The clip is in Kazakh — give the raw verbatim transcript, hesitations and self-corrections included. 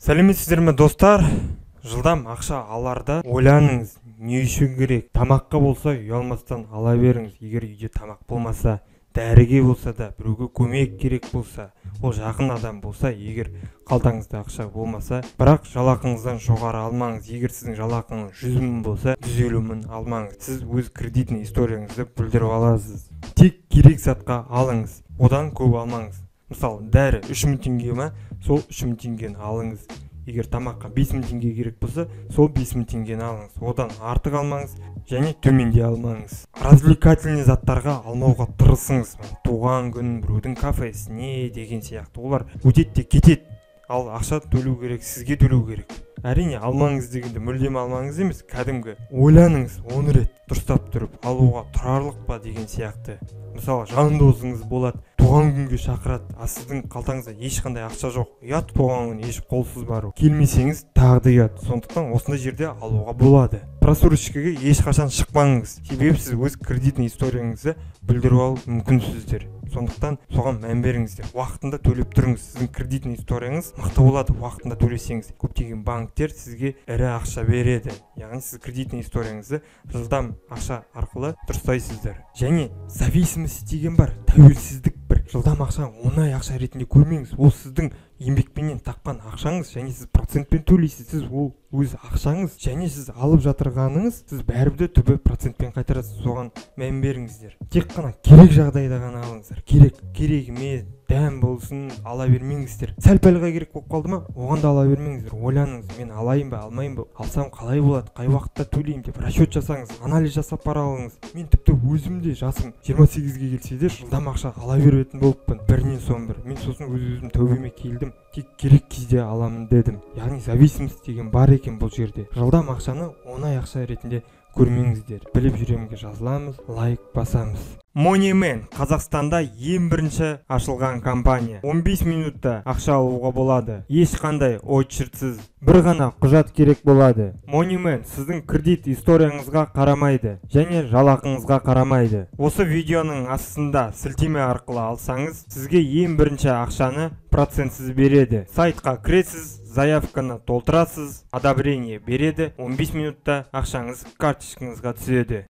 Сәлеметсіздер ме достар? Жылдам ақша аларда ойланыңыз, не үшін керек? Тамаққа болса ұялмастан ала беріңіз. Егер үйде тамақ болмаса, дәріге болса да, біреуге көмек керек болса, ол жақын адам болса, егер қалтаңызда ақша болмаса, бірақ жалақыңыздан жоғары алмаңыз. Егер сіздің жалақыңыз жүз мың болса, жүз елу мың алмаңыз. Сіз өз кредитный историяңызды бүлдіріп аласыз. Тек керек затқа алыңыз, одан көп алмаңыз. Мысалы, дәрі үш мың теңге ма, сол үш мың теңгені алыңыз. Егер тамаққа бес мың теңге керек болса, сол бес мың теңгені алыңыз. Одан артық алмаңыз және төменде алмаңыз. Развлекательный заттарға алмауға тырысыңыз. Туған күн, біреудің кафесіне деген сияқты. Олар өтеді де кетеді. Ал ақша төлеу керек, сізге төлеу керек. Әрине, алмаңыз дегенде мүлдем алмаңыз емес, кәдімгі ойланыңыз, он рет дұрыстап тұрып алуға тұрарлық па деген сияқты. Мысалы, жан досыңыз болады, туған күнге шақырады, а сіздің қалтаңызда ешқандай ақша жоқ. Ұят, туған күн еш қолсыз бару. Келмесеңіз тағы да ұят. Сондықтан осындай жерде алуға болады. Просрочкаға ешқашан шықпаңыз. Себебі сіз өз кредитный историяңызды бүлдіріп алу мүмкінсіздер. Сондықтан соған мән беріңіздер. Уақытында төлеп тұрыңыз. Сіздің кредитный историяңыз мықты болады уақытында төлесеңіз. Көптеген банктер сізге ірі ақша береді. Яғни сіз кредитный историяңызды жылдам ақша арқылы дұрыстайсыздар. Және зависимость деген бар, тәуелсіздік бір. Жылдам ақша оңай ақша ретінде көрмеңіз. Ол сіздің еңбекпенен тапқан ақшаңыз, және сіз процентпен төлейсіз. Сіз ол өз ақшаңыз, және сіз алып жатырғаныңыз, сіз бәрібір түбі процентпен қайтарасыз. Соған мән беріңіздер. Тек қана керек жағдайда ғана алыңыздар. Керек, керек емес, дәм болсын, ала бермеңіздер. Сәл-пәлға керек болып қалды ма, оған да ала бермеңіздер. Ойланыңыз, мен алайын ба, алмайын ба, алсам қалай болады, қай уақытта төлеймін деп расчет жасаңыз, анализ жасап бара алыңыз. Мен тіпті өзім де жасым жиырма сегізге келсе де жылдам ақша ала беретін болыппын, бірінен соң бір. Мен сосын өз-өзім тәубеме келдім, тек керек кезде аламын дедім. Яғни зависимость деген бар екен бұл жерде. Жылдам ақшаны оңай ақша ретінде көрмеңіздер. Біліп жүремге жазыламыз, лайк басамыз. Moneyman Қазақстанда ең бірінші ашылған компания. он бес минутта ақша алуға болады. Ешқандай очередсіз, бір ғана құжат керек болады. Moneyman сіздің кредит историяңызға қарамайды және жалақыңызға қарамайды. Осы видеоның астында сілтеме арқылы алсаңыз, сізге ең бірінші ақшаны процентсіз береді. Сайтқа кіресіз, заявканы толтырасыз, одобрение береді, он бес минутта ақшаңыз карточкаңызға түседі.